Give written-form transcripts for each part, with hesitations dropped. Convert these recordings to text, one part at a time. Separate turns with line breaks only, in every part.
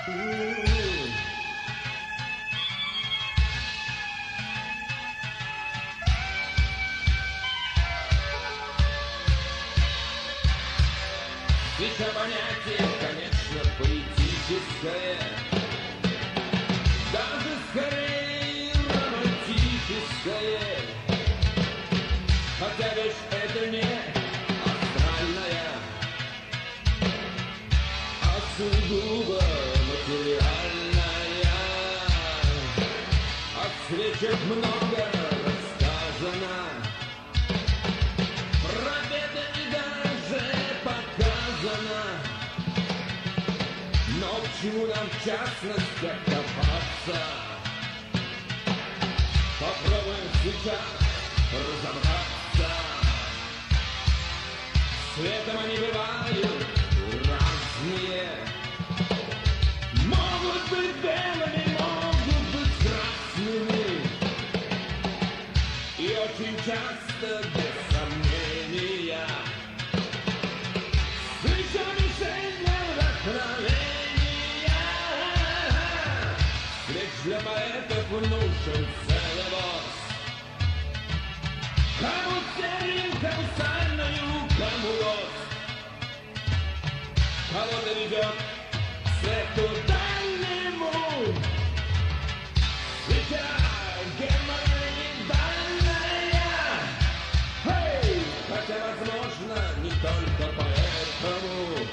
Свеча понятие, конечно, поэтическое, даже скорее романтическое. Хотя ведь это не астральная, а сугубо материальная. О свечах много рассказано, пропето и даже показано. Но к чему нам в частностях копаться? Попробуем в свечах разобраться. Светом они бывают разные. Могут быть белыми, могут быть красными. И очень часто без сомнения свеча мишень для вдохновения. Свеч для поэтов нужен целовоз. Кому серию, кому сальную, кому роз. Кого-то ведет к свету дальнему. Свеча геморроидальная. Эй! Хотя, возможно, не только поэтому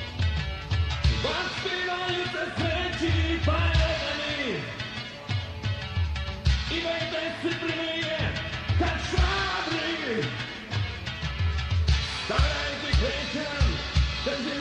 воспеваются свечи поэтами. И в этой цифровые как швабры. Старайтесь вечером,